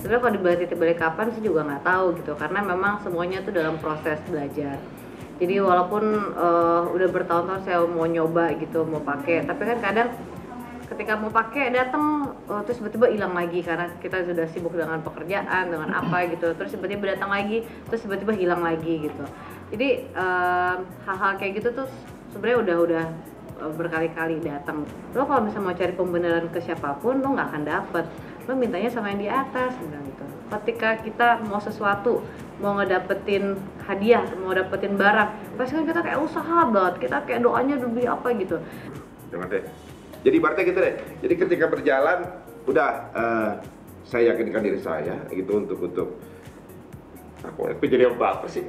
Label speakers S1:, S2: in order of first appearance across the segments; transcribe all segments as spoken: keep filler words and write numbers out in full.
S1: sebenarnya kalau dibalik titik balik kapan sih juga nggak tahu gitu, karena memang semuanya tuh dalam proses belajar. Jadi walaupun uh, udah bertahun-tahun saya mau nyoba gitu, mau pakai, tapi kan kadang ketika mau pakai datang uh, terus tiba-tiba hilang lagi karena kita sudah sibuk dengan pekerjaan, dengan apa gitu, terus tiba-tiba datang lagi, terus tiba-tiba hilang lagi gitu. Jadi uh, hal-hal kayak gitu tuh sebenarnya udah udah berkali-kali datang. Lo kalau misalnya mau cari pembenaran ke siapapun, lo nggak akan dapet. Lo mintanya sama yang di atas, gitu. Ketika kita mau sesuatu, mau ngedapetin hadiah, mau dapetin barang, pasti kan kita kayak usaha banget, kita kayak doanya demi apa gitu.
S2: Jangan deh. Jadi berarti gitu deh. Jadi ketika berjalan, udah uh, saya yakinkan diri saya gitu untuk untuk aku aku jadi apa sih?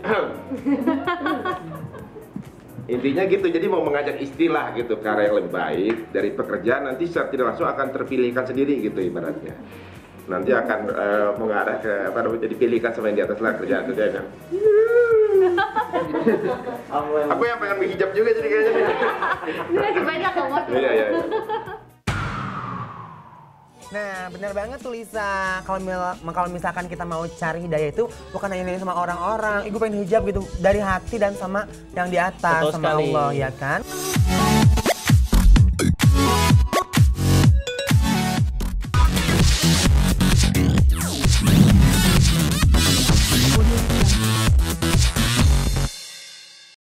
S2: Intinya gitu, jadi mau mengajak istilah gitu ke arah yang lebih baik dari pekerjaan, nanti secara tidak langsung akan terpilihkan sendiri gitu ibaratnya. Nanti akan uh, mengarah ke apa namanya, dipilihkan sama yang di atas lah kerjaan itu dia kan. Aku yang pengen berhijab juga jadi kayaknya.
S1: Masih banyak loh Mas.
S2: Iya iya.
S3: Nah, benar banget tuh Lisa. Kalau kalau misalkan kita mau cari hidayah itu bukan hanya sama orang-orang. Ibu pengen hijab gitu dari hati dan sama yang di atas,
S4: betul
S3: sama
S4: sekali.
S3: Allah ya kan.